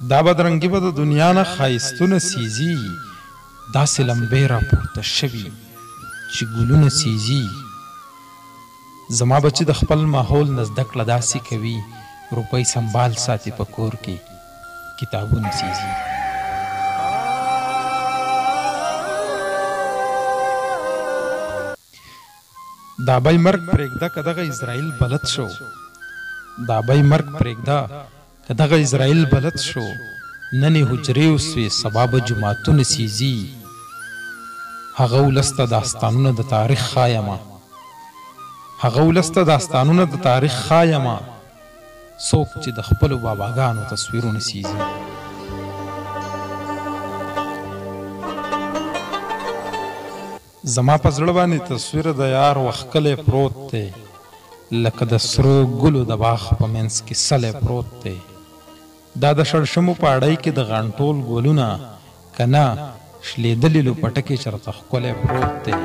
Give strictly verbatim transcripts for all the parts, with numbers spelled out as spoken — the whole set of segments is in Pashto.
دا بدرنګي به د دنیا نه ښایستونه سیزي، داسې لمبې راپورته شوي چې ګلونه سیزي. زما بچي د خپل ماحول نه زده کړه داسې کوي، روپۍ سنبال ساتي په کور کې کتابونه سیزي. دا بی مرګ پرېږده که دغه اسرائیل بلد شو، دا بی مرګ پرېږده که دغه اسرائیل بلد شو. نن یې حجرې وسوې سبا به جوماتونه سیزي. هغه ولس ته داستانونه د تاریخ ښایمه، هغه ولس ته داستانونه د تاریخ ښایمه، څوک چې د خپلو باباګانو تصویرونه سیزي. زما په زړه باندې تصویر د یار وښکلی پروت دی، لکه د سرو ګلو د باغ په منځ کې سلی پروت دی. دا د شړشمو په اړۍ کې د غنټول ګلونه، که نه شلېدلي لوپټکې چېرته ښکلی پروت دی.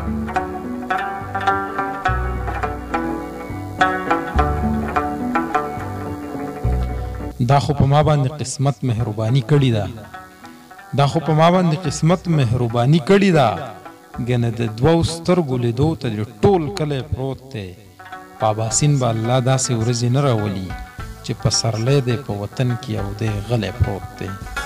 دا خو په ما باندې قسمت مهرباني کړې ده، دا خو په ما باندې قسمت مهرباني کړې ده. ګنې د دوو سترګو لیدو ته دې ټول کلی پروت دی. په اباسین به الله داسې ورځې نه راولي چې پسرلی دی په وطن کې او دی غلی پروت دی.